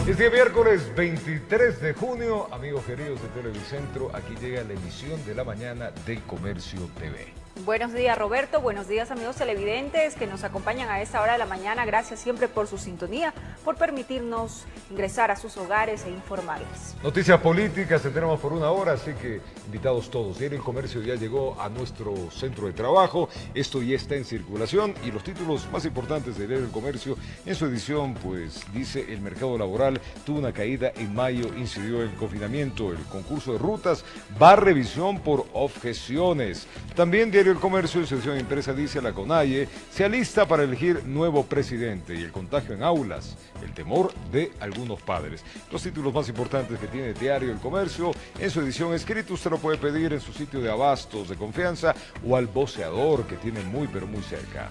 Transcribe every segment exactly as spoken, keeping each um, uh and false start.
Este miércoles veintitrés de junio, amigos queridos de Televicentro, aquí llega la emisión de la mañana del Comercio T V. Buenos días, Roberto. Buenos días, amigos televidentes que nos acompañan a esta hora de la mañana. Gracias siempre por su sintonía, por permitirnos ingresar a sus hogares e informarles. Noticias políticas tendremos por una hora, así que invitados todos. Diario El Comercio ya llegó a nuestro centro de trabajo. Esto ya está en circulación y los títulos más importantes de Diario El Comercio en su edición, pues dice: el mercado laboral tuvo una caída en mayo, incidió el confinamiento, el concurso de rutas va a revisión por objeciones. También Diario El Comercio, en su edición impresa, dice: la CONAIE se alista para elegir nuevo presidente y el contagio en aulas, el temor de algunos padres. Los títulos más importantes que tiene Diario El Comercio en su edición escrita, usted lo puede pedir en su sitio de abastos de confianza o al voceador que tiene muy pero muy cerca.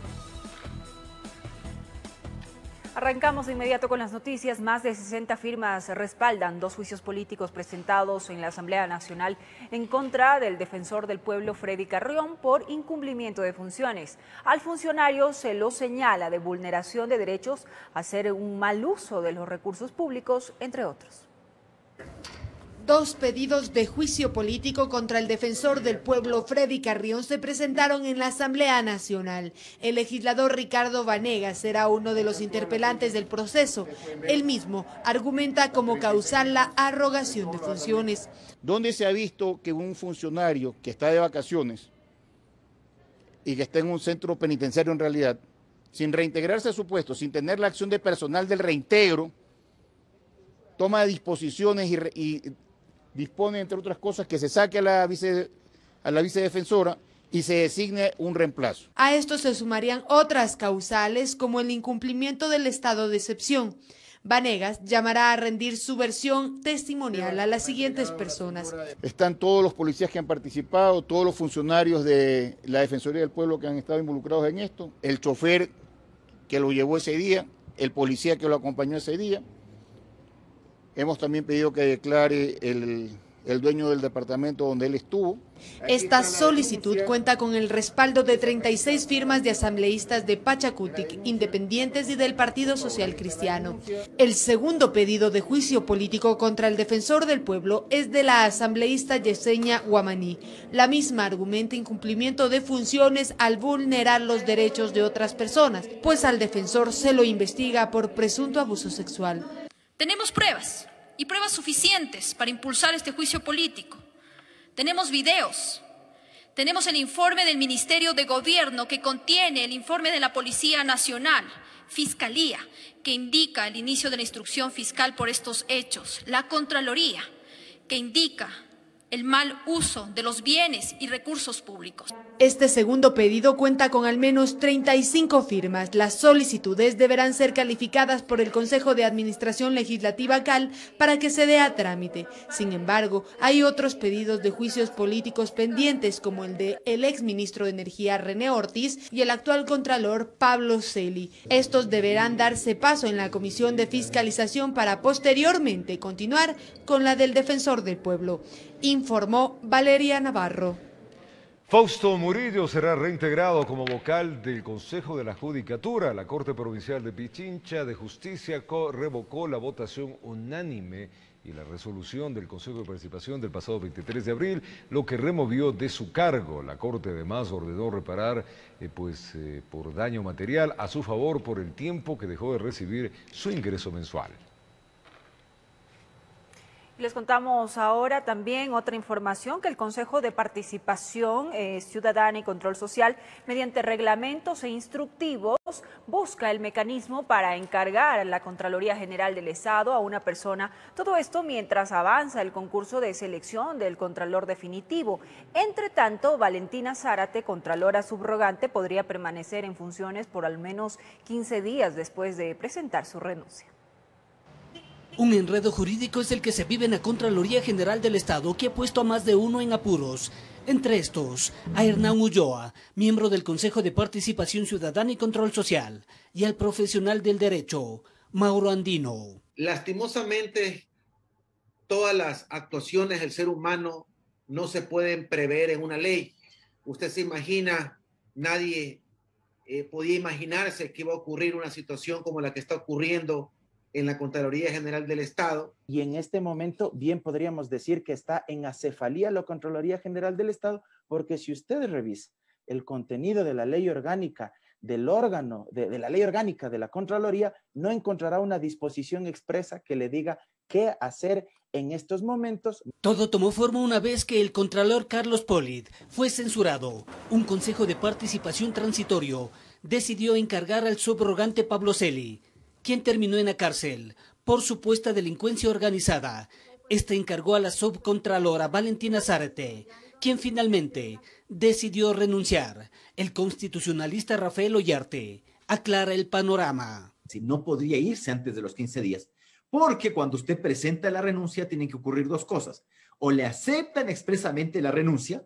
Arrancamos de inmediato con las noticias. Más de sesenta firmas respaldan dos juicios políticos presentados en la Asamblea Nacional en contra del defensor del pueblo Freddy Carrión por incumplimiento de funciones. Al funcionario se lo señala de vulneración de derechos, hacer un mal uso de los recursos públicos, entre otros. Dos pedidos de juicio político contra el defensor del pueblo Freddy Carrión se presentaron en la Asamblea Nacional. El legislador Ricardo Vanegas será uno de los interpelantes del proceso. Él mismo argumenta como causal la arrogación de funciones. ¿Dónde se ha visto que un funcionario que está de vacaciones y que está en un centro penitenciario en realidad, sin reintegrarse a su puesto, sin tener la acción de personal del reintegro, toma disposiciones y, y dispone, entre otras cosas, que se saque a la, vice, a la vicedefensora y se designe un reemplazo? A esto se sumarían otras causales como el incumplimiento del estado de excepción. Vanegas llamará a rendir su versión testimonial a las siguientes personas. Están todos los policías que han participado, todos los funcionarios de la Defensoría del Pueblo que han estado involucrados en esto, el chofer que lo llevó ese día, el policía que lo acompañó ese día. Hemos también pedido que declare el, el dueño del departamento donde él estuvo. Esta solicitud cuenta con el respaldo de treinta y seis firmas de asambleístas de Pachacutic, independientes y del Partido Social Cristiano. El segundo pedido de juicio político contra el defensor del pueblo es de la asambleísta Yesenia Guamaní. La misma argumenta incumplimiento de funciones al vulnerar los derechos de otras personas, pues al defensor se lo investiga por presunto abuso sexual. Tenemos pruebas, y pruebas suficientes para impulsar este juicio político. Tenemos videos, tenemos el informe del Ministerio de Gobierno que contiene el informe de la Policía Nacional, Fiscalía, que indica el inicio de la instrucción fiscal por estos hechos, la Contraloría, que indica el mal uso de los bienes y recursos públicos. Este segundo pedido cuenta con al menos treinta y cinco firmas. Las solicitudes deberán ser calificadas por el Consejo de Administración Legislativa C A L para que se dé a trámite. Sin embargo, hay otros pedidos de juicios políticos pendientes, como el de el exministro de Energía René Ortiz y el actual contralor Pablo Celi. Estos deberán darse paso en la Comisión de Fiscalización para posteriormente continuar con la del Defensor del Pueblo, informó Valeria Navarro. Fausto Murillo será reintegrado como vocal del Consejo de la Judicatura. La Corte Provincial de Pichincha de Justicia revocó la votación unánime y la resolución del Consejo de Participación del pasado veintitrés de abril, lo que removió de su cargo. La Corte además ordenó reparar eh, pues, eh, por daño material a su favor por el tiempo que dejó de recibir su ingreso mensual. Les contamos ahora también otra información, que el Consejo de Participación eh, Ciudadana y Control Social, mediante reglamentos e instructivos, busca el mecanismo para encargar a la Contraloría General del Estado a una persona. Todo esto mientras avanza el concurso de selección del Contralor definitivo. Entre tanto, Valentina Zárate, Contralora subrogante, podría permanecer en funciones por al menos quince días después de presentar su renuncia. Un enredo jurídico es el que se vive en la Contraloría General del Estado, que ha puesto a más de uno en apuros. Entre estos, a Hernán Ulloa, miembro del Consejo de Participación Ciudadana y Control Social, y al profesional del derecho, Mauro Andino. Lastimosamente, todas las actuaciones del ser humano no se pueden prever en una ley. Usted se imagina, nadie eh, podía imaginarse que iba a ocurrir una situación como la que está ocurriendo en la Contraloría General del Estado. Y en este momento bien podríamos decir que está en acefalía la Contraloría General del Estado, porque si ustedes revisan el contenido de la ley orgánica del órgano, de, de la ley orgánica de la Contraloría, no encontrará una disposición expresa que le diga qué hacer en estos momentos. Todo tomó forma una vez que el contralor Carlos Polit fue censurado. Un consejo de participación transitorio decidió encargar al subrogante Pablo Celi, quien terminó en la cárcel por supuesta delincuencia organizada. Este encargó a la subcontralora Valentina Zárate, quien finalmente decidió renunciar. El constitucionalista Rafael Ollarte aclara el panorama. Si no podría irse antes de los quince días, porque cuando usted presenta la renuncia tienen que ocurrir dos cosas. O le aceptan expresamente la renuncia,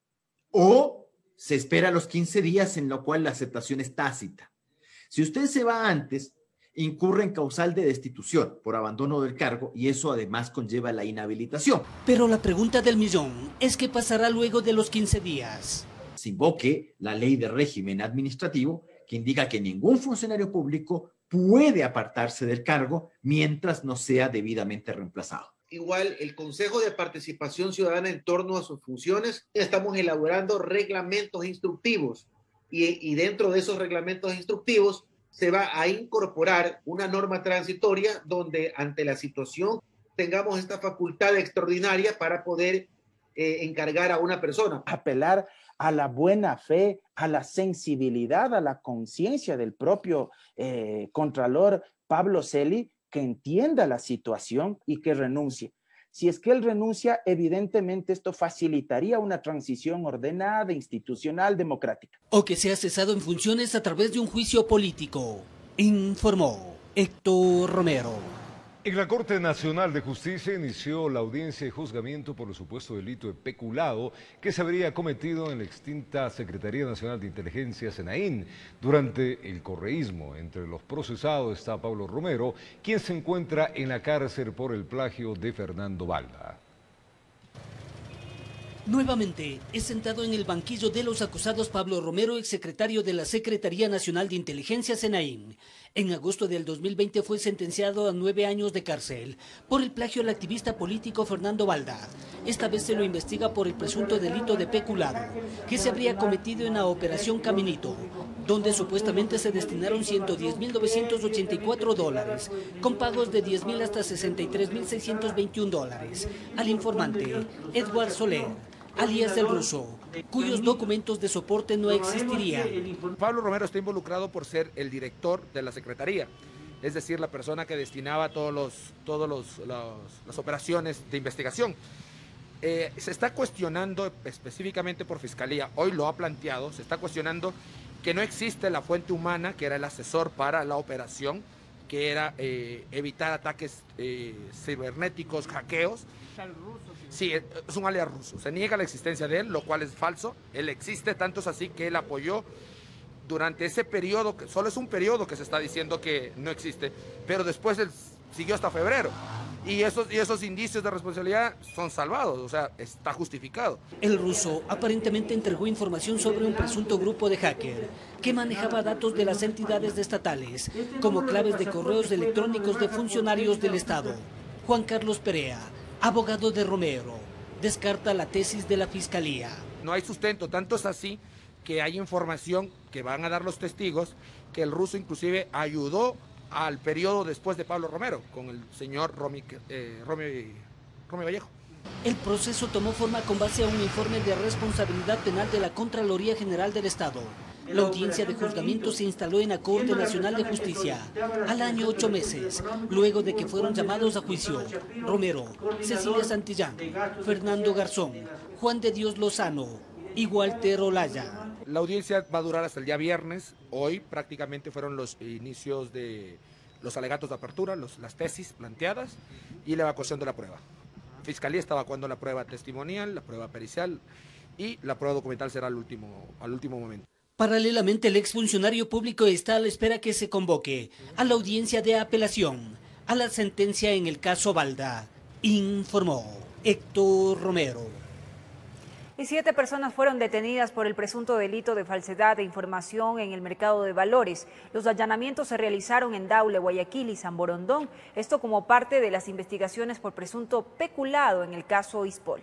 o se espera los quince días en lo cual la aceptación es tácita. Si usted se va antes, incurre en causal de destitución por abandono del cargo y eso además conlleva la inhabilitación. Pero la pregunta del millón es qué pasará luego de los quince días. Se invoque la ley de régimen administrativo que indica que ningún funcionario público puede apartarse del cargo mientras no sea debidamente reemplazado. Igual el Consejo de Participación Ciudadana en torno a sus funciones, estamos elaborando reglamentos instructivos y, y dentro de esos reglamentos instructivos se va a incorporar una norma transitoria donde ante la situación tengamos esta facultad extraordinaria para poder eh, encargar a una persona. Apelar a la buena fe, a la sensibilidad, a la conciencia del propio eh, Contralor Pablo Celi, que entienda la situación y que renuncie. Si es que él renuncia, evidentemente esto facilitaría una transición ordenada, institucional, democrática. O que sea cesado en funciones a través de un juicio político, informó Héctor Romero. En la Corte Nacional de Justicia inició la audiencia de juzgamiento por el supuesto delito de peculado que se habría cometido en la extinta Secretaría Nacional de Inteligencia, SENAIN, durante el correísmo. Entre los procesados está Pablo Romero, quien se encuentra en la cárcel por el plagio de Fernando Balda. Nuevamente es sentado en el banquillo de los acusados Pablo Romero, exsecretario de la Secretaría Nacional de Inteligencia, SENAIN. En agosto del dos mil veinte fue sentenciado a nueve años de cárcel por el plagio al activista político Fernando Balda. Esta vez se lo investiga por el presunto delito de peculado que se habría cometido en la Operación Caminito, donde supuestamente se destinaron ciento diez mil novecientos ochenta y cuatro dólares, con pagos de diez mil hasta sesenta y tres mil seiscientos veintiún dólares, al informante Edward Soler, alias El Ruso, cuyos documentos de soporte no existirían. Pablo Romero está involucrado por ser el director de la Secretaría, es decir, la persona que destinaba todos los, todos los, los, las operaciones de investigación. Eh, se está cuestionando específicamente por Fiscalía, hoy lo ha planteado, se está cuestionando que no existe la fuente humana, que era el asesor para la operación, que era eh, evitar ataques eh, cibernéticos, hackeos. Sí, es un alias ruso. Se niega la existencia de él, lo cual es falso. Él existe, tanto es así que él apoyó durante ese periodo, que solo es un periodo que se está diciendo que no existe, pero después él siguió hasta febrero. Y esos, y esos indicios de responsabilidad son salvados, o sea, está justificado. El Ruso aparentemente entregó información sobre un presunto grupo de hacker que manejaba datos de las entidades estatales, como claves de correos electrónicos de funcionarios del Estado. Juan Carlos Perea, abogado de Romero, descarta la tesis de la Fiscalía. No hay sustento, tanto es así que hay información que van a dar los testigos que el Ruso inclusive ayudó al periodo después de Pablo Romero, con el señor Romy, eh, Romy, Romy Vallejo. El proceso tomó forma con base a un informe de responsabilidad penal de la Contraloría General del Estado. La audiencia de juzgamiento se instaló en la Corte Nacional de Justicia al año ocho meses, luego de que fueron llamados a juicio Romero, Cecilia Santillán, Fernando Garzón, Juan de Dios Lozano y Walter Olaya. La audiencia va a durar hasta el día viernes. Hoy prácticamente fueron los inicios de los alegatos de apertura, los, las tesis planteadas y la evacuación de la prueba. La Fiscalía está evacuando la prueba testimonial, la prueba pericial y la prueba documental será al último, al último momento. Paralelamente, el exfuncionario público está a la espera que se convoque a la audiencia de apelación a la sentencia en el caso Balda, informó Héctor Romero. Y siete personas fueron detenidas por el presunto delito de falsedad de información en el mercado de valores. Los allanamientos se realizaron en Daule, Guayaquil y San Borondón. Esto como parte de las investigaciones por presunto peculado en el caso Ispol.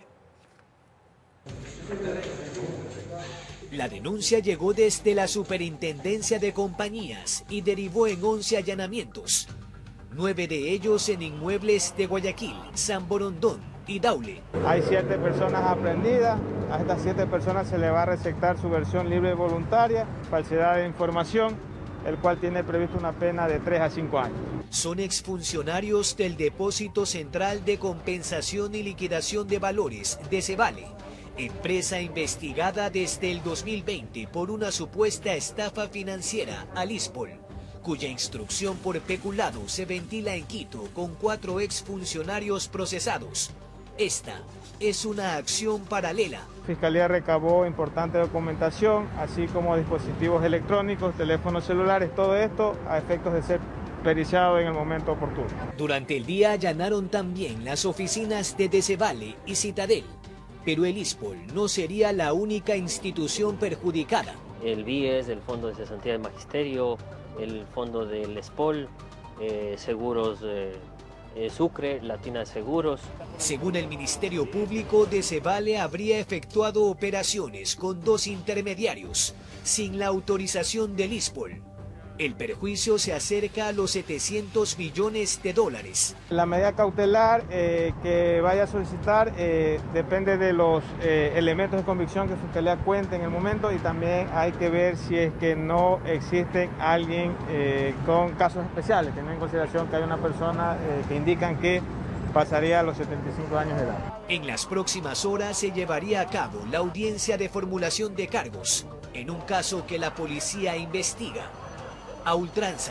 La denuncia llegó desde la Superintendencia de Compañías y derivó en once allanamientos. Nueve de ellos en inmuebles de Guayaquil, San Borondón y Daule. Hay siete personas aprehendidas. A estas siete personas se le va a recetar su versión libre y voluntaria, falsedad de información, el cual tiene previsto una pena de tres a cinco años. Son exfuncionarios del Depósito Central de Compensación y Liquidación de Valores, DECEVALE, empresa investigada desde el dos mil veinte por una supuesta estafa financiera al Ispol, cuya instrucción por peculado se ventila en Quito con cuatro exfuncionarios procesados. Esta es una acción paralela. Fiscalía recabó importante documentación, así como dispositivos electrónicos, teléfonos celulares, todo esto a efectos de ser periciado en el momento oportuno. Durante el día allanaron también las oficinas de DECEVALE y Citadel, pero el Ispol no sería la única institución perjudicada. El B I E S, el Fondo de Cesantía del Magisterio, el Fondo del Espol, eh, Seguros eh, eh, Sucre, Latina Seguros. Según el Ministerio Público, DECEVALE habría efectuado operaciones con dos intermediarios, sin la autorización del Ispol. El perjuicio se acerca a los setecientos millones de dólares. La medida cautelar eh, que vaya a solicitar eh, depende de los eh, elementos de convicción que Fiscalía cuente en el momento, y también hay que ver si es que no existe alguien eh, con casos especiales, teniendo en consideración que hay una persona eh, que indican que pasaría a los setenta y cinco años de edad. En las próximas horas se llevaría a cabo la audiencia de formulación de cargos, en un caso que la policía investiga a ultranza,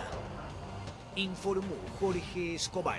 informó Jorge Escobar.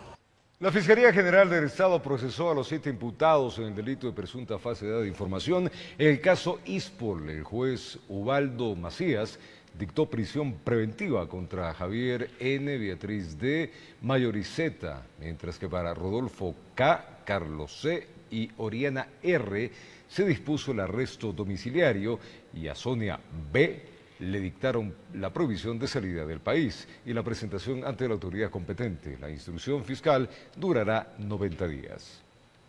La Fiscalía General del Estado procesó a los siete imputados en el delito de presunta falsedad de información. En el caso Ispol, el juez Ubaldo Macías dictó prisión preventiva contra Javier N., Beatriz D., Mayoriceta, mientras que para Rodolfo K., Carlos C. y Oriana R. se dispuso el arresto domiciliario, y a Sonia B. le dictaron la prohibición de salida del país y la presentación ante la autoridad competente. La instrucción fiscal durará noventa días.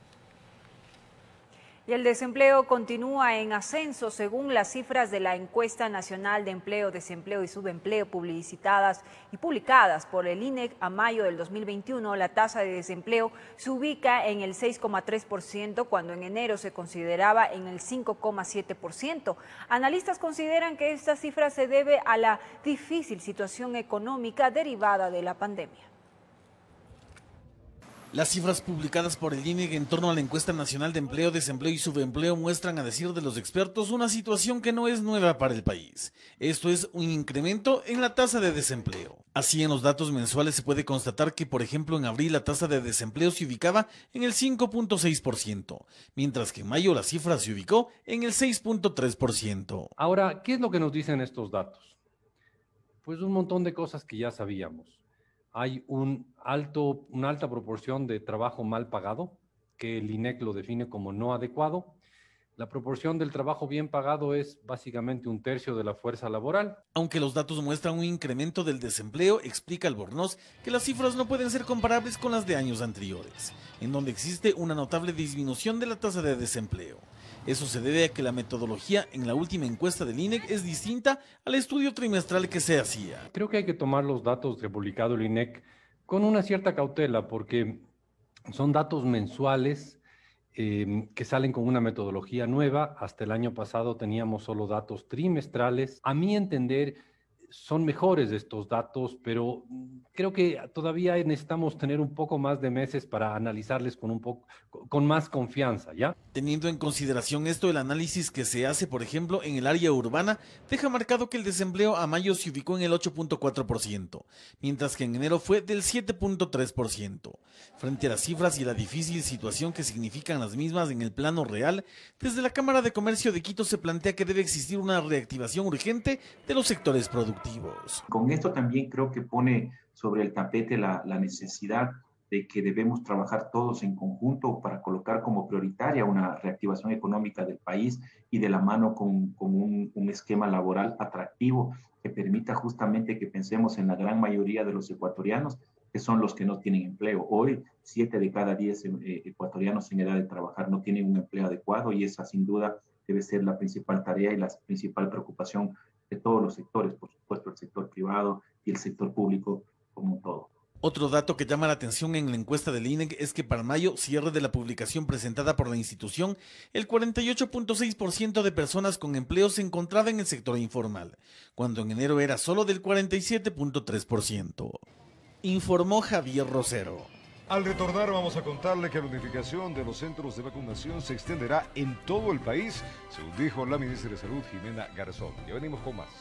Y el desempleo continúa en ascenso según las cifras de la Encuesta Nacional de Empleo, Desempleo y Subempleo publicitadas y publicadas por el I N E C a mayo del dos mil veintiuno. La tasa de desempleo se ubica en el seis coma tres por ciento cuando en enero se consideraba en el cinco coma siete por ciento. Analistas consideran que esta cifra se debe a la difícil situación económica derivada de la pandemia. Las cifras publicadas por el I N E C en torno a la Encuesta Nacional de Empleo, Desempleo y Subempleo muestran, a decir de los expertos, una situación que no es nueva para el país. Esto es un incremento en la tasa de desempleo. Así, en los datos mensuales se puede constatar que, por ejemplo, en abril la tasa de desempleo se ubicaba en el cinco punto seis por ciento, mientras que en mayo la cifra se ubicó en el seis punto tres por ciento. Ahora, ¿qué es lo que nos dicen estos datos? Pues un montón de cosas que ya sabíamos. Hay un alto, una alta proporción de trabajo mal pagado, que el I N E C lo define como no adecuado. La proporción del trabajo bien pagado es básicamente un tercio de la fuerza laboral. Aunque los datos muestran un incremento del desempleo, explica Albornoz que las cifras no pueden ser comparables con las de años anteriores, en donde existe una notable disminución de la tasa de desempleo. Eso se debe a que la metodología en la última encuesta del I N E C es distinta al estudio trimestral que se hacía. Creo que hay que tomar los datos que ha publicado el I N E C con una cierta cautela, porque son datos mensuales eh, que salen con una metodología nueva. Hasta el año pasado teníamos solo datos trimestrales. A mi entender, son mejores estos datos, pero creo que todavía necesitamos tener un poco más de meses para analizarles con un poco, con más confianza, ¿ya? Teniendo en consideración esto, el análisis que se hace, por ejemplo, en el área urbana, deja marcado que el desempleo a mayo se ubicó en el ocho punto cuatro por ciento, mientras que en enero fue del siete punto tres por ciento. Frente a las cifras y la difícil situación que significan las mismas en el plano real, desde la Cámara de Comercio de Quito se plantea que debe existir una reactivación urgente de los sectores productivos. Con esto también creo que pone sobre el tapete la, la necesidad de que debemos trabajar todos en conjunto para colocar como prioritaria una reactivación económica del país y de la mano con, con un, un esquema laboral atractivo que permita justamente que pensemos en la gran mayoría de los ecuatorianos, que son los que no tienen empleo. Hoy, siete de cada diez eh, ecuatorianos en edad de trabajar no tienen un empleo adecuado, y esa sin duda debe ser la principal tarea y la principal preocupación de todos los sectores, por supuesto el sector privado y el sector público como un todo. Otro dato que llama la atención en la encuesta del I N E C es que para mayo, cierre de la publicación presentada por la institución, el cuarenta y ocho punto seis por ciento de personas con empleo se encontraba en el sector informal, cuando en enero era solo del cuarenta y siete punto tres por ciento. Informó Javier Rosero. Al retornar vamos a contarle que la unificación de los centros de vacunación se extenderá en todo el país, según dijo la ministra de Salud, Jimena Garzón. Ya venimos con más.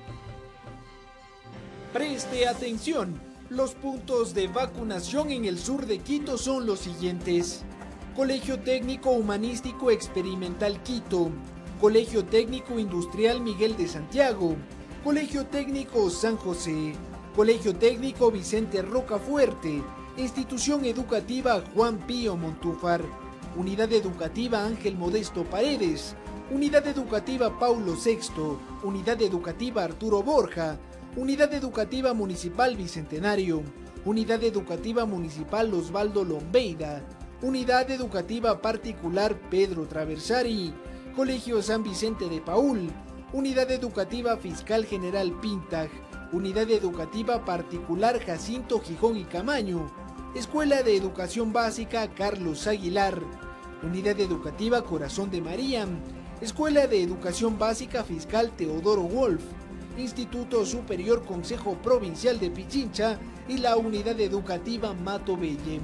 Preste atención. Los puntos de vacunación en el sur de Quito son los siguientes: Colegio Técnico Humanístico Experimental Quito, Colegio Técnico Industrial Miguel de Santiago, Colegio Técnico San José, Colegio Técnico Vicente Rocafuerte, Institución Educativa Juan Pío Montúfar, Unidad Educativa Ángel Modesto Paredes, Unidad Educativa Paulo sexto, Unidad Educativa Arturo Borja, Unidad Educativa Municipal Bicentenario, Unidad Educativa Municipal Osvaldo Lombeida, Unidad Educativa Particular Pedro Traversari, Colegio San Vicente de Paúl, Unidad Educativa Fiscal General Pintag, Unidad Educativa Particular Jacinto Gijón y Camaño, Escuela de Educación Básica Carlos Aguilar, Unidad Educativa Corazón de María, Escuela de Educación Básica Fiscal Teodoro Wolf, Instituto Superior Consejo Provincial de Pichincha y la Unidad Educativa Mato Belle.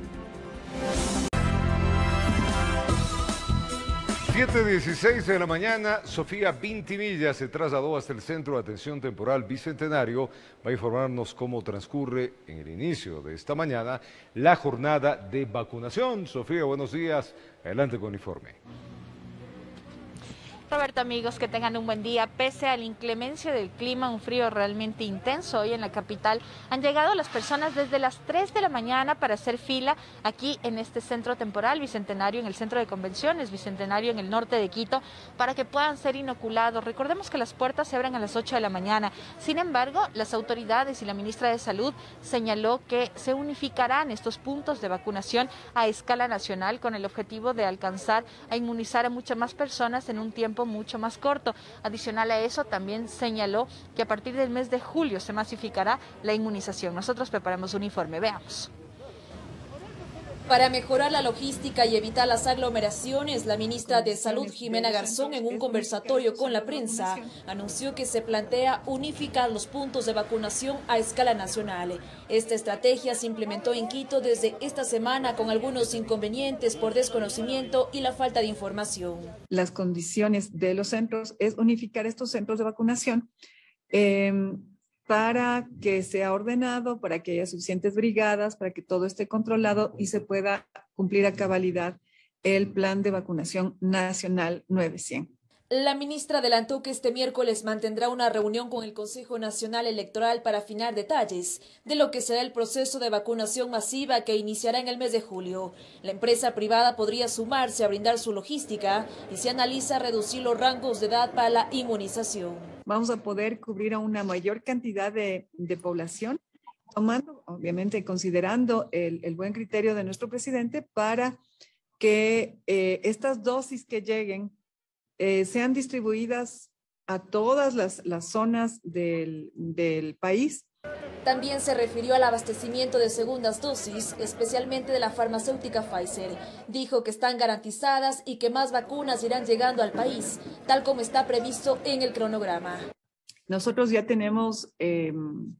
siete dieciséis de la mañana, Sofía Vintimilla se trasladó hasta el Centro de Atención Temporal Bicentenario. Va a informarnos cómo transcurre en el inicio de esta mañana la jornada de vacunación. Sofía, buenos días. Adelante con el informe. Roberto, amigos, que tengan un buen día. Pese a la inclemencia del clima, un frío realmente intenso hoy en la capital, han llegado las personas desde las tres de la mañana para hacer fila aquí en este centro temporal Bicentenario, en el centro de convenciones Bicentenario en el norte de Quito, para que puedan ser inoculados. Recordemos que las puertas se abren a las ocho de la mañana. Sin embargo, las autoridades y la ministra de Salud señaló que se unificarán estos puntos de vacunación a escala nacional con el objetivo de alcanzar a inmunizar a muchas más personas en un tiempo mucho más corto. Adicional a eso, también señaló que a partir del mes de julio se masificará la inmunización. Nosotros preparamos un informe, veamos. Para mejorar la logística y evitar las aglomeraciones, la ministra de Salud, Jimena Garzón, en un conversatorio con la prensa, anunció que se plantea unificar los puntos de vacunación a escala nacional. Esta estrategia se implementó en Quito desde esta semana con algunos inconvenientes por desconocimiento y la falta de información. Las condiciones de los centros es unificar estos centros de vacunación eh, para que sea ordenado, para que haya suficientes brigadas, para que todo esté controlado y se pueda cumplir a cabalidad el plan de vacunación nacional nueve cien. La ministra adelantó que este miércoles mantendrá una reunión con el Consejo Nacional Electoral para afinar detalles de lo que será el proceso de vacunación masiva que iniciará en el mes de julio. La empresa privada podría sumarse a brindar su logística y se analiza reducir los rangos de edad para la inmunización. Vamos a poder cubrir a una mayor cantidad de, de población, tomando, obviamente, considerando el, el buen criterio de nuestro presidente para que eh, estas dosis que lleguen Eh, sean distribuidas a todas las, las zonas del, del país. También se refirió al abastecimiento de segundas dosis, especialmente de la farmacéutica Pfizer. Dijo que están garantizadas y que más vacunas irán llegando al país, tal como está previsto en el cronograma. Nosotros ya tenemos eh,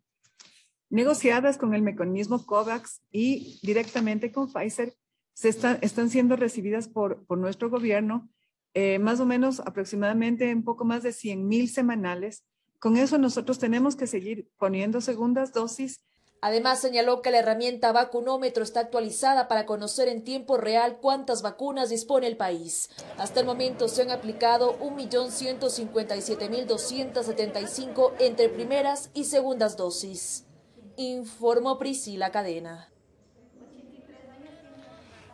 negociadas con el mecanismo COVAX y directamente con Pfizer, se están, están siendo recibidas por, por nuestro gobierno. Eh, más o menos aproximadamente un poco más de cien mil semanales. Con eso nosotros tenemos que seguir poniendo segundas dosis. Además señaló que la herramienta vacunómetro está actualizada para conocer en tiempo real cuántas vacunas dispone el país. Hasta el momento se han aplicado un millón ciento cincuenta y siete mil doscientos setenta y cinco entre primeras y segundas dosis. Informó Priscila Cadena.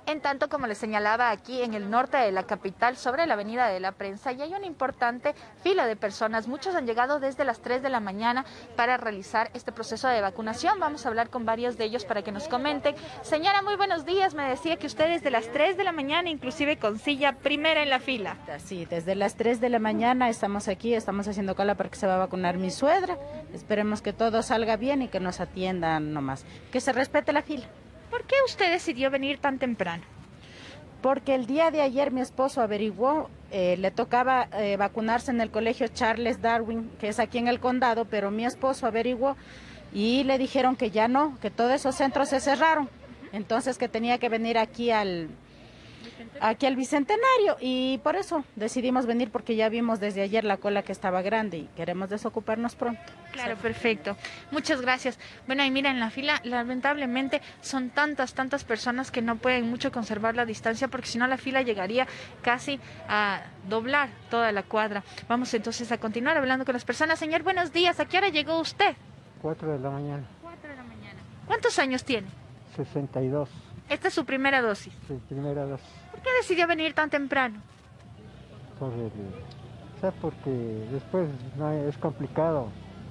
En tanto, como les señalaba, aquí en el norte de la capital, sobre la Avenida de la Prensa, ya hay una importante fila de personas. Muchos han llegado desde las tres de la mañana para realizar este proceso de vacunación. Vamos a hablar con varios de ellos para que nos comenten. Señora, muy buenos días. Me decía que usted desde las tres de la mañana, inclusive con silla primera en la fila. Sí, desde las tres de la mañana estamos aquí, estamos haciendo cola porque se va a vacunar mi suegra. Esperemos que todo salga bien y que nos atiendan nomás. Que se respete la fila. ¿Por qué usted decidió venir tan temprano? Porque el día de ayer mi esposo averiguó, eh, le tocaba eh, vacunarse en el colegio Charles Darwin, que es aquí en el condado, pero mi esposo averiguó y le dijeron que ya no, que todos esos centros se cerraron. Entonces que tenía que venir aquí al, aquí al Bicentenario y por eso decidimos venir porque ya vimos desde ayer la cola que estaba grande y queremos desocuparnos pronto. Claro, perfecto. Muchas gracias. Bueno, y mira, en la fila lamentablemente son tantas, tantas personas que no pueden mucho conservar la distancia porque si no la fila llegaría casi a doblar toda la cuadra. Vamos entonces a continuar hablando con las personas. Señor, buenos días. ¿A qué hora llegó usted? Cuatro de la mañana. Cuatro de la mañana. ¿Cuántos años tiene? sesenta y dos. Esta es su primera dosis. Sí, primera dosis. ¿Por qué decidió venir tan temprano? Por el, o sea, porque después no hay- es complicado.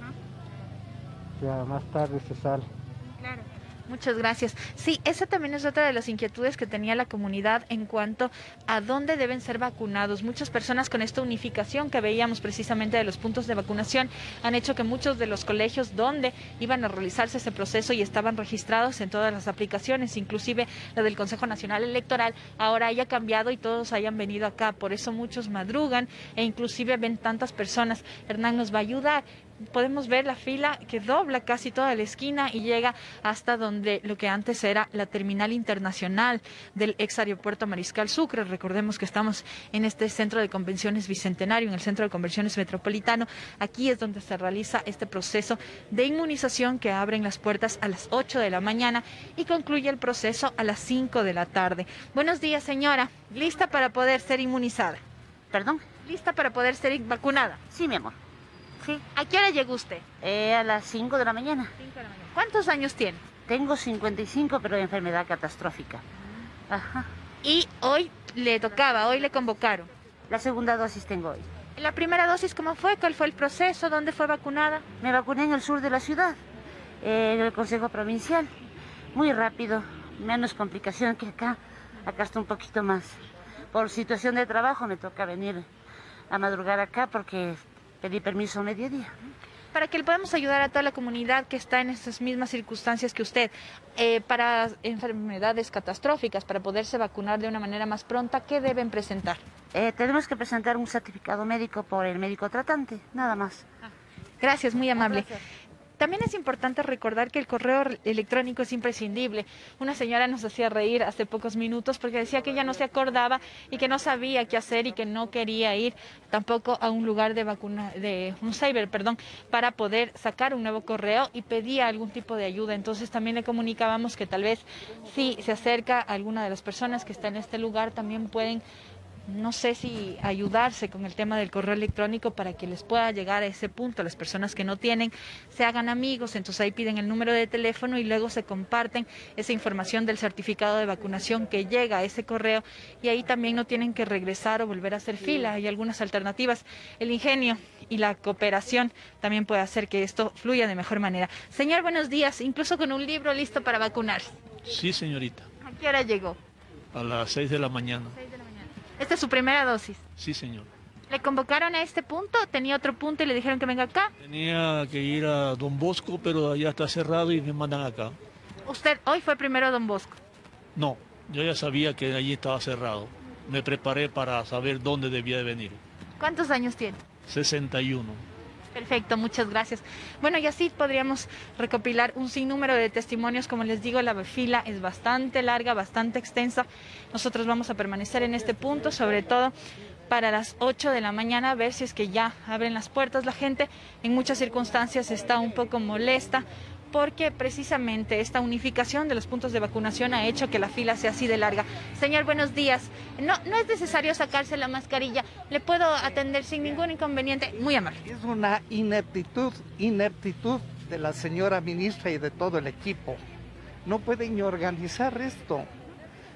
Ya más tarde se sale. Claro. Muchas gracias. Sí, esa también es otra de las inquietudes que tenía la comunidad en cuanto a dónde deben ser vacunados. Muchas personas con esta unificación que veíamos precisamente de los puntos de vacunación han hecho que muchos de los colegios donde iban a realizarse ese proceso y estaban registrados en todas las aplicaciones, inclusive la del Consejo Nacional Electoral, ahora haya cambiado y todos hayan venido acá. Por eso muchos madrugan e inclusive ven tantas personas. Hernán nos va a ayudar. Podemos ver la fila que dobla casi toda la esquina y llega hasta donde lo que antes era la terminal internacional del ex aeropuerto Mariscal Sucre. Recordemos que estamos en este centro de convenciones bicentenario, en el centro de convenciones metropolitano. Aquí es donde se realiza este proceso de inmunización que abren las puertas a las ocho de la mañana y concluye el proceso a las cinco de la tarde. Buenos días, señora. ¿Lista para poder ser inmunizada? ¿Perdón? ¿Lista para poder ser vacunada? Sí, mi amor. Sí. ¿A qué hora llegó usted? Eh, a las cinco de la mañana. ¿Cuántos años tiene? Tengo cincuenta y cinco, pero de enfermedad catastrófica. Ajá. Y hoy le tocaba, hoy le convocaron. La segunda dosis tengo hoy. ¿La primera dosis cómo fue? ¿Cuál fue el proceso? ¿Dónde fue vacunada? Me vacuné en el sur de la ciudad, eh, en el Consejo Provincial. Muy rápido, menos complicación que acá. Acá está un poquito más. Por situación de trabajo me toca venir a madrugar acá porque pedí permiso a mediodía. Para que le podamos ayudar a toda la comunidad que está en estas mismas circunstancias que usted, eh, para enfermedades catastróficas, para poderse vacunar de una manera más pronta, ¿qué deben presentar? Eh, tenemos que presentar un certificado médico por el médico tratante, nada más. Ah, gracias, muy amable. Gracias. También es importante recordar que el correo electrónico es imprescindible. Una señora nos hacía reír hace pocos minutos porque decía que ella no se acordaba y que no sabía qué hacer y que no quería ir tampoco a un lugar de vacuna, de un cyber, perdón, para poder sacar un nuevo correo y pedía algún tipo de ayuda. Entonces también le comunicábamos que tal vez si se acerca a alguna de las personas que está en este lugar también pueden, no sé si ayudarse con el tema del correo electrónico para que les pueda llegar a ese punto. Las personas que no tienen se hagan amigos, entonces ahí piden el número de teléfono y luego se comparten esa información del certificado de vacunación que llega a ese correo y ahí también no tienen que regresar o volver a hacer fila. Hay algunas alternativas. El ingenio y la cooperación también puede hacer que esto fluya de mejor manera. Señor, buenos días, incluso con un libro listo para vacunarse. Sí, señorita. ¿A qué hora llegó? A las seis de la mañana. Esta es su primera dosis. Sí, señor. ¿Le convocaron a este punto? ¿Tenía otro punto y le dijeron que venga acá? Tenía que ir a Don Bosco, pero allá está cerrado y me mandan acá. ¿Usted hoy fue primero a Don Bosco? No, yo ya sabía que allí estaba cerrado. Me preparé para saber dónde debía de venir. ¿Cuántos años tiene? sesenta y uno. Perfecto, muchas gracias. Bueno, y así podríamos recopilar un sinnúmero de testimonios. Como les digo, la fila es bastante larga, bastante extensa. Nosotros vamos a permanecer en este punto, sobre todo para las ocho de la mañana, a ver si es que ya abren las puertas. La gente en muchas circunstancias está un poco molesta porque precisamente esta unificación de los puntos de vacunación ha hecho que la fila sea así de larga. Señor, buenos días. No, no es necesario sacarse la mascarilla. ¿Le puedo atender sin ningún inconveniente? Muy amable. Es una ineptitud, ineptitud de la señora ministra y de todo el equipo. No pueden ni organizar esto.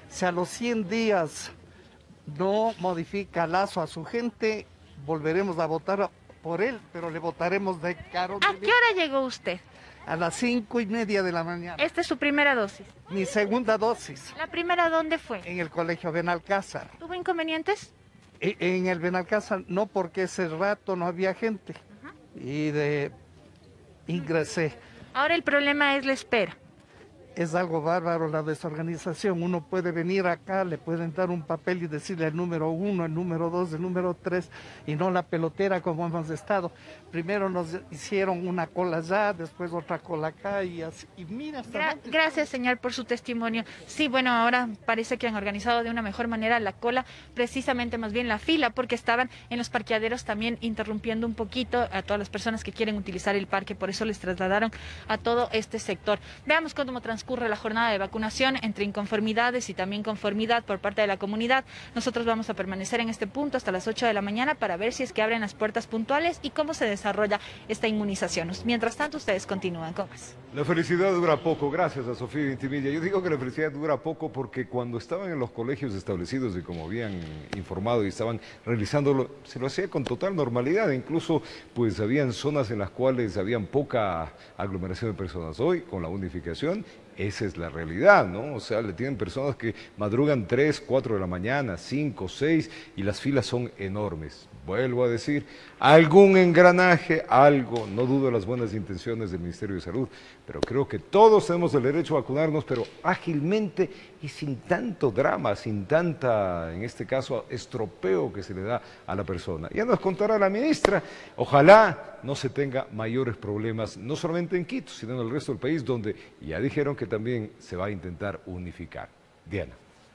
si a los cien días no modifica Lazo a su gente, volveremos a votar por él, pero le votaremos de caro. ¿A qué hora llegó usted? A las cinco y media de la mañana. ¿Esta es su primera dosis? Mi segunda dosis. ¿La primera dónde fue? En el colegio Benalcázar. ¿Tuvo inconvenientes? E- En el Benalcázar no, porque ese rato no había gente. Uh-huh. Y de ingresé. Ahora el problema es la espera. Es algo bárbaro la desorganización. Uno puede venir acá, le pueden dar un papel y decirle el número uno, el número dos, el número tres, y no la pelotera como hemos estado. Primero nos hicieron una cola allá, después otra cola acá, y así. Y mira, Gra gracias, señor, por su testimonio. Sí, bueno, ahora parece que han organizado de una mejor manera la cola, precisamente más bien la fila, porque estaban en los parqueaderos también interrumpiendo un poquito a todas las personas que quieren utilizar el parque, por eso les trasladaron a todo este sector. Veamos cómo transcurre la jornada de vacunación entre inconformidades y también conformidad por parte de la comunidad. Nosotros vamos a permanecer en este punto hasta las ocho de la mañana para ver si es que abren las puertas puntuales y cómo se desarrolla esta inmunización. Mientras tanto, ustedes continúan con más. La felicidad dura poco, gracias a Sofía Vintimilla. Yo digo que la felicidad dura poco porque cuando estaban en los colegios establecidos y como habían informado y estaban realizándolo, se lo hacía con total normalidad. Incluso pues habían zonas en las cuales habían poca aglomeración de personas. Hoy, con la unificación, esa es la realidad, ¿no? O sea, le tienen personas que madrugan tres, cuatro de la mañana, cinco, seis, y las filas son enormes. Vuelvo a decir, algún engranaje, algo, no dudo de las buenas intenciones del Ministerio de Salud, pero creo que todos tenemos el derecho a vacunarnos, pero ágilmente y sin tanto drama, sin tanta, en este caso, estropeo que se le da a la persona. Ya nos contará la ministra, ojalá no se tenga mayores problemas, no solamente en Quito, sino en el resto del país, donde ya dijeron que también se va a intentar unificar. Diana.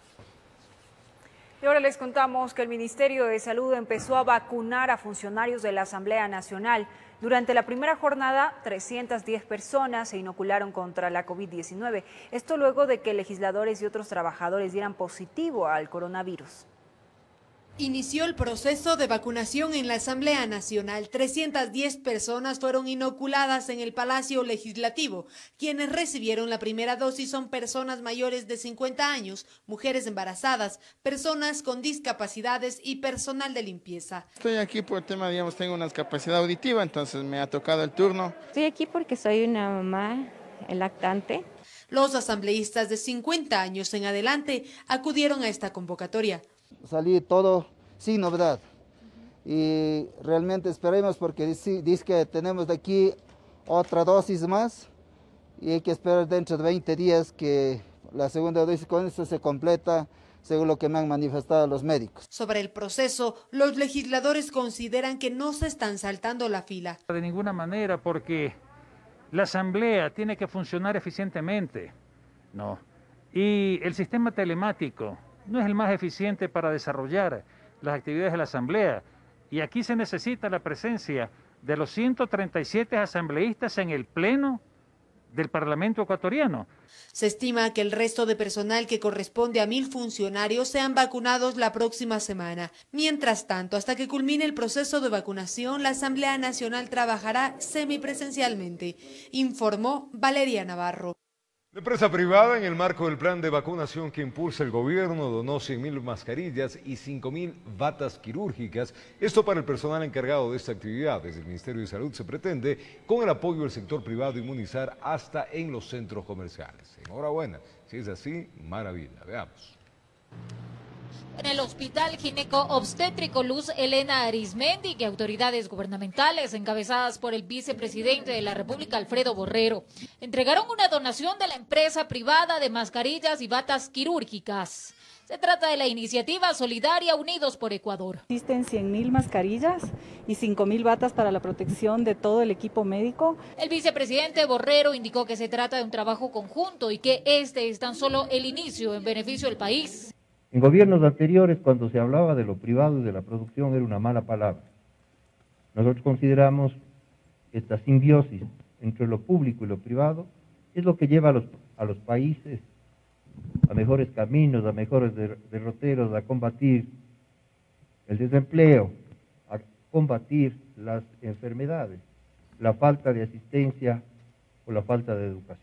Y ahora les contamos que el Ministerio de Salud empezó a vacunar a funcionarios de la Asamblea Nacional. Durante la primera jornada, trescientas diez personas se inocularon contra la COVID diecinueve. Esto luego de que legisladores y otros trabajadores dieran positivo al coronavirus. Inició el proceso de vacunación en la Asamblea Nacional. trescientas diez personas fueron inoculadas en el Palacio Legislativo. Quienes recibieron la primera dosis son personas mayores de cincuenta años, mujeres embarazadas, personas con discapacidades y personal de limpieza. Estoy aquí por el tema, digamos, tengo una discapacidad auditiva, entonces me ha tocado el turno. Estoy aquí porque soy una mamá lactante. Los asambleístas de cincuenta años en adelante acudieron a esta convocatoria. Salí todo sin novedad y realmente esperemos porque dice, dice que tenemos de aquí otra dosis más y hay que esperar dentro de veinte días que la segunda dosis con eso se completa según lo que me han manifestado los médicos. Sobre el proceso, los legisladores consideran que no se están saltando la fila. De ninguna manera, porque la asamblea tiene que funcionar eficientemente, ¿no? Y el sistema telemático no es el más eficiente para desarrollar las actividades de la Asamblea. Y aquí se necesita la presencia de los ciento treinta y siete asambleístas en el Pleno del Parlamento ecuatoriano. Se estima que el resto de personal que corresponde a mil funcionarios sean vacunados la próxima semana. Mientras tanto, hasta que culmine el proceso de vacunación, la Asamblea Nacional trabajará semipresencialmente, informó Valeria Navarro. La empresa privada, en el marco del plan de vacunación que impulsa el gobierno, donó cien mil mascarillas y cinco mil batas quirúrgicas. Esto para el personal encargado de esta actividad. Desde el Ministerio de Salud se pretende, con el apoyo del sector privado, inmunizar hasta en los centros comerciales. Enhorabuena. Si es así, maravilla. Veamos. En el Hospital Gineco-Obstétrico Luz Elena Arismendi, que autoridades gubernamentales encabezadas por el vicepresidente de la República, Alfredo Borrero, entregaron una donación de la empresa privada de mascarillas y batas quirúrgicas. Se trata de la iniciativa solidaria Unidos por Ecuador. Existen cien mil mascarillas y cinco mil batas para la protección de todo el equipo médico. El vicepresidente Borrero indicó que se trata de un trabajo conjunto y que este es tan solo el inicio en beneficio del país. En gobiernos anteriores, cuando se hablaba de lo privado y de la producción, era una mala palabra. Nosotros consideramos que esta simbiosis entre lo público y lo privado es lo que lleva a los, a los países a mejores caminos, a mejores derroteros, a combatir el desempleo, a combatir las enfermedades, la falta de asistencia o la falta de educación.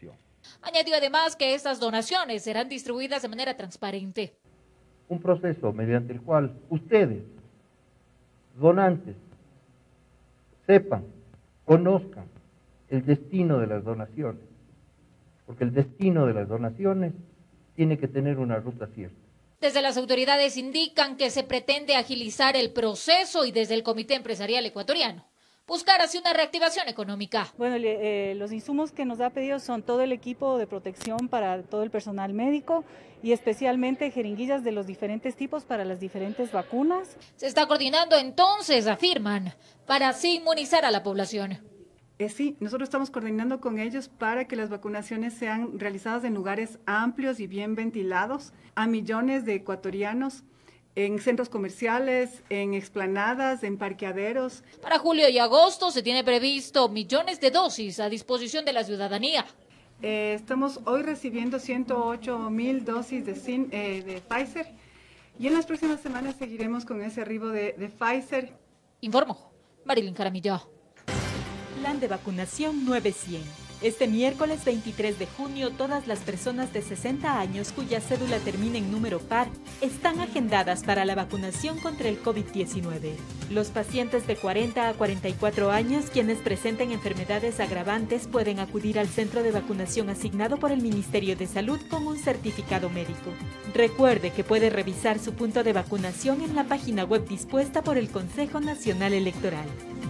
Añadió además que estas donaciones serán distribuidas de manera transparente. Un proceso mediante el cual ustedes, donantes, sepan, conozcan el destino de las donaciones, porque el destino de las donaciones tiene que tener una ruta cierta. Desde las autoridades indican que se pretende agilizar el proceso y desde el Comité Empresarial Ecuatoriano buscar así una reactivación económica. Bueno, eh, los insumos que nos ha pedido son todo el equipo de protección para todo el personal médico y especialmente jeringuillas de los diferentes tipos para las diferentes vacunas. Se está coordinando entonces, afirman, para así inmunizar a la población. Eh, sí, nosotros estamos coordinando con ellos para que las vacunaciones sean realizadas en lugares amplios y bien ventilados a millones de ecuatorianos, en centros comerciales, en explanadas, en parqueaderos. Para julio y agosto se tiene previsto millones de dosis a disposición de la ciudadanía. Eh, estamos hoy recibiendo ciento ocho mil dosis de, eh, de Pfizer y en las próximas semanas seguiremos con ese arribo de, de Pfizer. Informó Marilyn Jaramillo. Plan de vacunación nueve cien. Este miércoles veintitrés de junio, todas las personas de sesenta años cuya cédula termina en número par están agendadas para la vacunación contra el COVID diecinueve. Los pacientes de cuarenta a cuarenta y cuatro años quienes presenten enfermedades agravantes pueden acudir al centro de vacunación asignado por el Ministerio de Salud con un certificado médico. Recuerde que puede revisar su punto de vacunación en la página web dispuesta por el Consejo Nacional Electoral.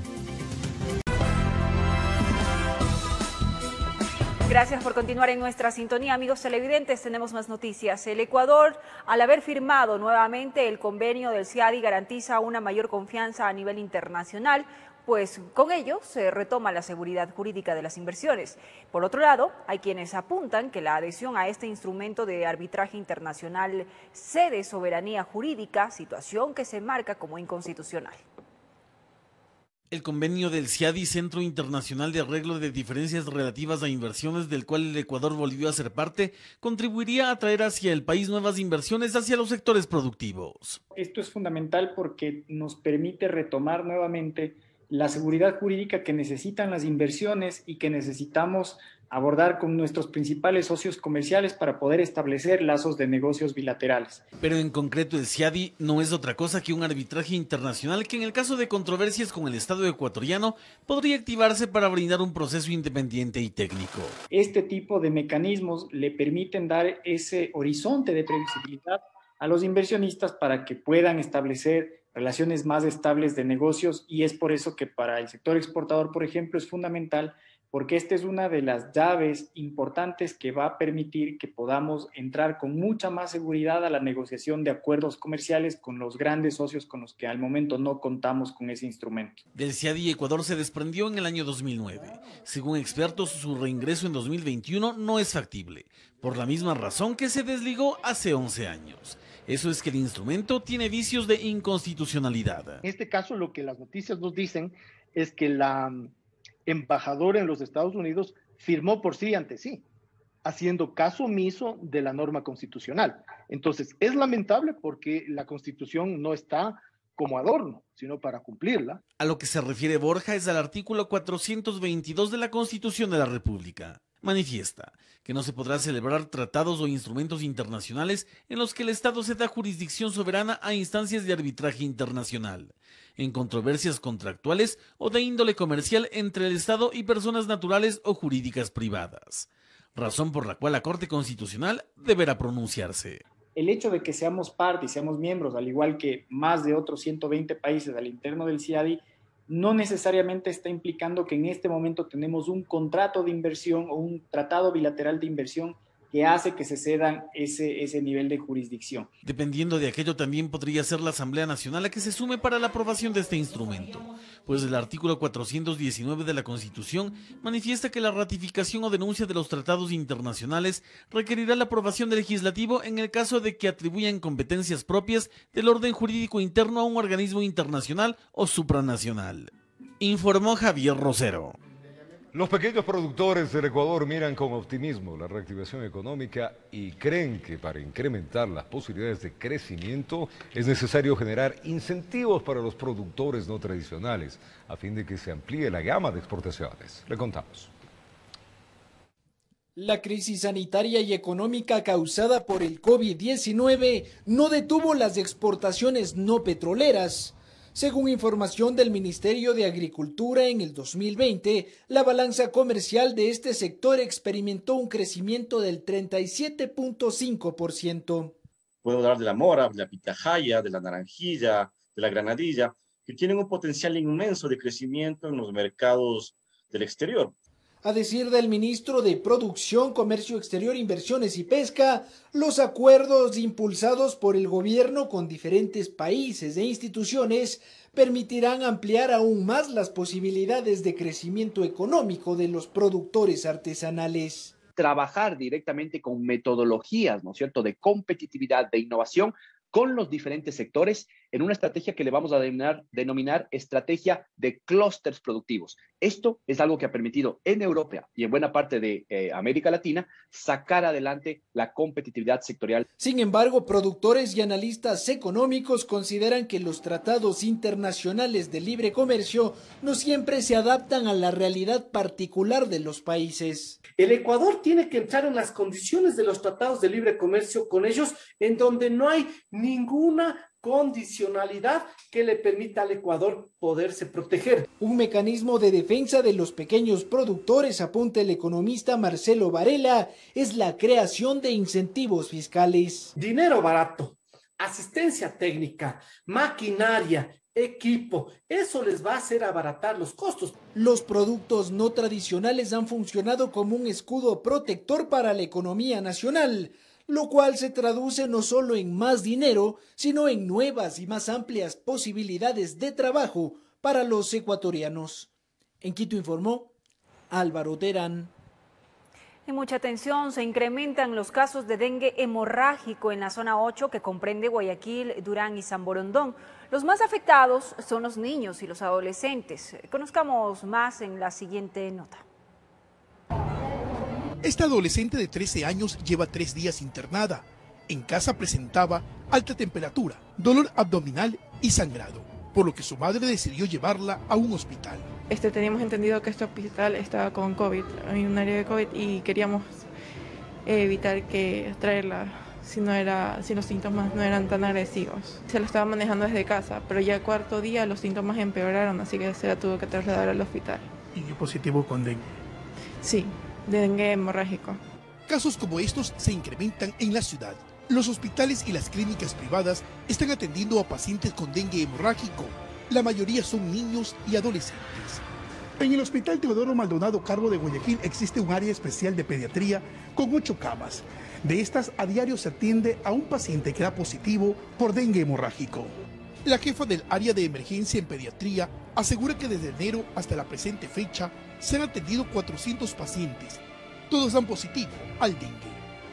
Gracias por continuar en nuestra sintonía, amigos televidentes. Tenemos más noticias. El Ecuador, al haber firmado nuevamente el convenio del C I A D I, garantiza una mayor confianza a nivel internacional, pues con ello se retoma la seguridad jurídica de las inversiones. Por otro lado, hay quienes apuntan que la adhesión a este instrumento de arbitraje internacional cede soberanía jurídica, situación que se marca como inconstitucional. El convenio del C I A D I, Centro Internacional de Arreglo de Diferencias Relativas a Inversiones, del cual el Ecuador volvió a ser parte, contribuiría a atraer hacia el país nuevas inversiones hacia los sectores productivos. Esto es fundamental porque nos permite retomar nuevamente la seguridad jurídica que necesitan las inversiones y que necesitamos abordar con nuestros principales socios comerciales para poder establecer lazos de negocios bilaterales. Pero en concreto el C I A D I no es otra cosa que un arbitraje internacional que en el caso de controversias con el Estado ecuatoriano podría activarse para brindar un proceso independiente y técnico. Este tipo de mecanismos le permiten dar ese horizonte de previsibilidad a los inversionistas para que puedan establecer relaciones más estables de negocios, y es por eso que para el sector exportador, por ejemplo, es fundamental, porque esta es una de las llaves importantes que va a permitir que podamos entrar con mucha más seguridad a la negociación de acuerdos comerciales con los grandes socios con los que al momento no contamos con ese instrumento. Del C I A D I Ecuador se desprendió en el año dos mil nueve. Según expertos, su reingreso en dos mil veintiuno no es factible, por la misma razón que se desligó hace once años. Eso es que el instrumento tiene vicios de inconstitucionalidad. En este caso, lo que las noticias nos dicen es que la embajadora en los Estados Unidos firmó por sí ante sí, haciendo caso omiso de la norma constitucional. Entonces, es lamentable porque la Constitución no está como adorno, sino para cumplirla. A lo que se refiere Borja es al artículo cuatrocientos veintidós de la Constitución de la República. Manifiesta que no se podrá celebrar tratados o instrumentos internacionales en los que el Estado se da jurisdicción soberana a instancias de arbitraje internacional, en controversias contractuales o de índole comercial entre el Estado y personas naturales o jurídicas privadas, razón por la cual la Corte Constitucional deberá pronunciarse. El hecho de que seamos parte y seamos miembros, al igual que más de otros ciento veinte países al interno del C I A D I, no necesariamente está implicando que en este momento tenemos un contrato de inversión o un tratado bilateral de inversión que hace que se cedan ese, ese nivel de jurisdicción. Dependiendo de aquello, también podría ser la Asamblea Nacional la que se sume para la aprobación de este instrumento, pues el artículo cuatrocientos diecinueve de la Constitución manifiesta que la ratificación o denuncia de los tratados internacionales requerirá la aprobación del legislativo en el caso de que atribuyan competencias propias del orden jurídico interno a un organismo internacional o supranacional. Informó Javier Rosero. Los pequeños productores del Ecuador miran con optimismo la reactivación económica y creen que para incrementar las posibilidades de crecimiento es necesario generar incentivos para los productores no tradicionales a fin de que se amplíe la gama de exportaciones. Le contamos. La crisis sanitaria y económica causada por el COVID diecinueve no detuvo las exportaciones no petroleras. Según información del Ministerio de Agricultura, en el dos mil veinte, la balanza comercial de este sector experimentó un crecimiento del treinta y siete punto cinco por ciento. Puedo hablar de la mora, de la pitahaya, de la naranjilla, de la granadilla, que tienen un potencial inmenso de crecimiento en los mercados del exterior. A decir del ministro de Producción, Comercio Exterior, Inversiones y Pesca, los acuerdos impulsados por el gobierno con diferentes países e instituciones permitirán ampliar aún más las posibilidades de crecimiento económico de los productores artesanales. Trabajar directamente con metodologías, ¿no es cierto?, de competitividad, de innovación, con los diferentes sectores en una estrategia que le vamos a denominar, denominar estrategia de clústeres productivos. Esto es algo que ha permitido en Europa y en buena parte de eh, América Latina sacar adelante la competitividad sectorial. Sin embargo, productores y analistas económicos consideran que los tratados internacionales de libre comercio no siempre se adaptan a la realidad particular de los países. El Ecuador tiene que entrar en las condiciones de los tratados de libre comercio con ellos, en donde no hay ninguna condicionalidad que le permita al Ecuador poderse proteger. Un mecanismo de defensa de los pequeños productores, apunta el economista Marcelo Varela, es la creación de incentivos fiscales. Dinero barato, asistencia técnica, maquinaria, equipo, eso les va a hacer abaratar los costos. Los productos no tradicionales han funcionado como un escudo protector para la economía nacional, lo cual se traduce no solo en más dinero, sino en nuevas y más amplias posibilidades de trabajo para los ecuatorianos. En Quito informó Álvaro Terán. En mucha atención, se incrementan los casos de dengue hemorrágico en la zona ocho, que comprende Guayaquil, Durán y San Borondón. Los más afectados son los niños y los adolescentes. Conozcamos más en la siguiente nota. Esta adolescente de trece años lleva tres días internada. En casa presentaba alta temperatura, dolor abdominal y sangrado, por lo que su madre decidió llevarla a un hospital. Este, teníamos entendido que este hospital estaba con COVID, hay un área de COVID, y queríamos evitar que traerla si, no era, si los síntomas no eran tan agresivos. Se la estaba manejando desde casa, pero ya el cuarto día los síntomas empeoraron, así que se la tuvo que trasladar al hospital. ¿Y dio positivo con dengue? Sí, de dengue hemorrágico. Casos como estos se incrementan en la ciudad. Los hospitales y las clínicas privadas están atendiendo a pacientes con dengue hemorrágico. La mayoría son niños y adolescentes. En el Hospital Teodoro Maldonado Carbo de Guayaquil existe un área especial de pediatría con ocho camas. De estas, a diario se atiende a un paciente que da positivo por dengue hemorrágico. La jefa del área de emergencia en pediatría asegura que desde enero hasta la presente fecha se han atendido cuatrocientos pacientes. Todos dan positivo al dengue.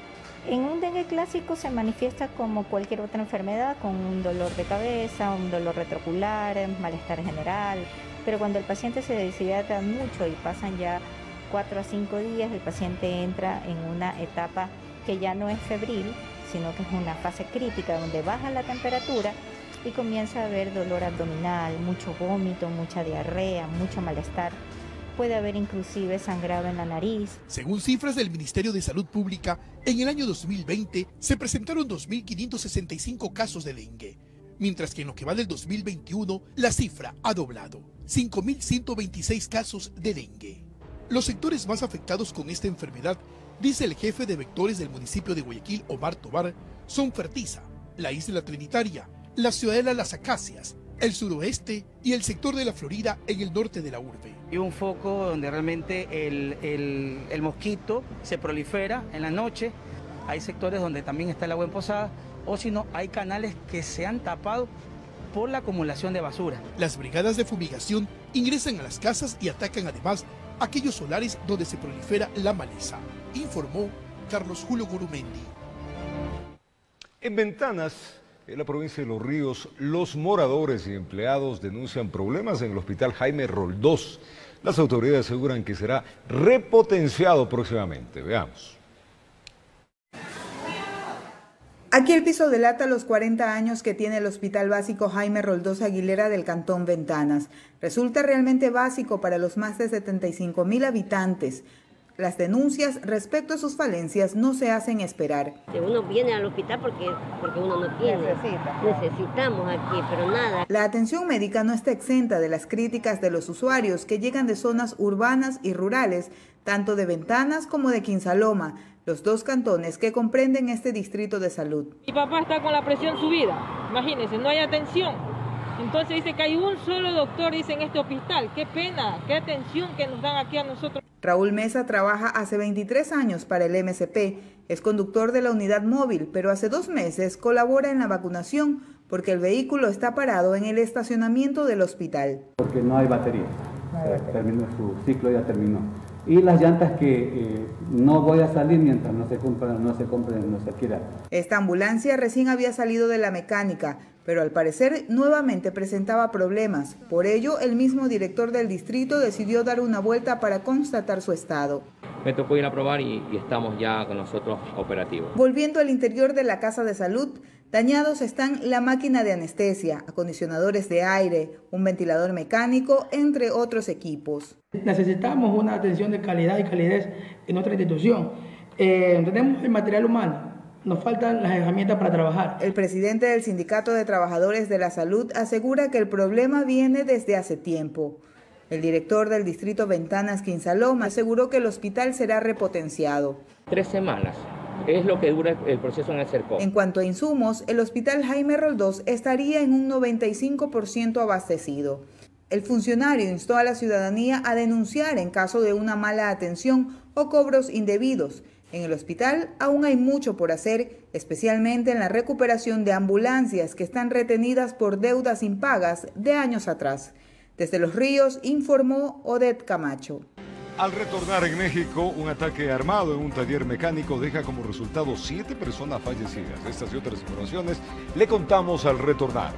En un dengue clásico se manifiesta como cualquier otra enfermedad, con un dolor de cabeza, un dolor retrocular, malestar general, pero cuando el paciente se deshidrata mucho y pasan ya cuatro a cinco días, el paciente entra en una etapa que ya no es febril, sino que es una fase crítica donde baja la temperatura y comienza a haber dolor abdominal, mucho vómito, mucha diarrea, mucho malestar. Puede haber inclusive sangrado en la nariz. Según cifras del Ministerio de Salud Pública, en el año dos mil veinte se presentaron dos mil quinientos sesenta y cinco casos de dengue, mientras que en lo que va del dos mil veintiuno la cifra ha doblado, cinco mil ciento veintiséis casos de dengue. Los sectores más afectados con esta enfermedad, dice el jefe de vectores del municipio de Guayaquil, Omar Tobar, son Fertiza, la Isla Trinitaria, la Ciudadela Las Acacias, el suroeste y el sector de la Florida en el norte de la urbe. Y un foco donde realmente el, el, el mosquito se prolifera en la noche. Hay sectores donde también está el agua en posada, o si no, hay canales que se han tapado por la acumulación de basura. Las brigadas de fumigación ingresan a las casas y atacan además aquellos solares donde se prolifera la maleza, informó Carlos Julio Gurumendi. En Ventanas, en la provincia de Los Ríos, los moradores y empleados denuncian problemas en el Hospital Jaime Roldós. Las autoridades aseguran que será repotenciado próximamente. Veamos. Aquí el piso delata los cuarenta años que tiene el Hospital Básico Jaime Roldós Aguilera del Cantón Ventanas. Resulta realmente básico para los más de setenta y cinco mil habitantes. Las denuncias respecto a sus falencias no se hacen esperar. Uno viene al hospital porque, porque uno no tiene. Necesita. Necesitamos aquí, pero nada. La atención médica no está exenta de las críticas de los usuarios que llegan de zonas urbanas y rurales, tanto de Ventanas como de Quinsaloma, los dos cantones que comprenden este distrito de salud. Mi papá está con la presión subida, imagínense, no hay atención. Entonces dice que hay un solo doctor, dice, en este hospital. Qué pena, qué atención que nos dan aquí a nosotros. Raúl Mesa trabaja hace veintitrés años para el M C P. Es conductor de la unidad móvil, pero hace dos meses colabora en la vacunación porque el vehículo está parado en el estacionamiento del hospital. Porque no hay batería. No hay batería. Terminó su ciclo, ya terminó. Y las llantas que eh, no voy a salir mientras no se compren, no se compren, no se adquieran. Esta ambulancia recién había salido de la mecánica, pero al parecer nuevamente presentaba problemas. Por ello, el mismo director del distrito decidió dar una vuelta para constatar su estado. Me tocó ir a probar y, y estamos ya con nosotros operativos. Volviendo al interior de la casa de salud, dañados están la máquina de anestesia, acondicionadores de aire, un ventilador mecánico, entre otros equipos. Necesitamos una atención de calidad y calidez en nuestra institución. Eh, tenemos el material humano. Nos faltan las herramientas para trabajar. El presidente del Sindicato de Trabajadores de la Salud asegura que el problema viene desde hace tiempo. El director del distrito Ventanas Quinsaloma aseguró que el hospital será repotenciado. Tres semanas es lo que dura el proceso en el CERCOM. En cuanto a insumos, el hospital Jaime Roldós estaría en un noventa y cinco por ciento abastecido. El funcionario instó a la ciudadanía a denunciar en caso de una mala atención o cobros indebidos. En el hospital aún hay mucho por hacer, especialmente en la recuperación de ambulancias que están retenidas por deudas impagas de años atrás. Desde Los Ríos informó Odette Camacho. Al retornar en México, un ataque armado en un taller mecánico deja como resultado siete personas fallecidas. Estas y otras informaciones le contamos al retornar.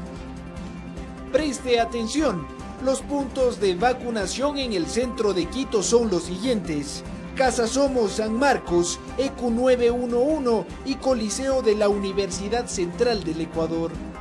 Preste atención, los puntos de vacunación en el centro de Quito son los siguientes: Casa Somos San Marcos, E Q nueve uno uno y Coliseo de la Universidad Central del Ecuador.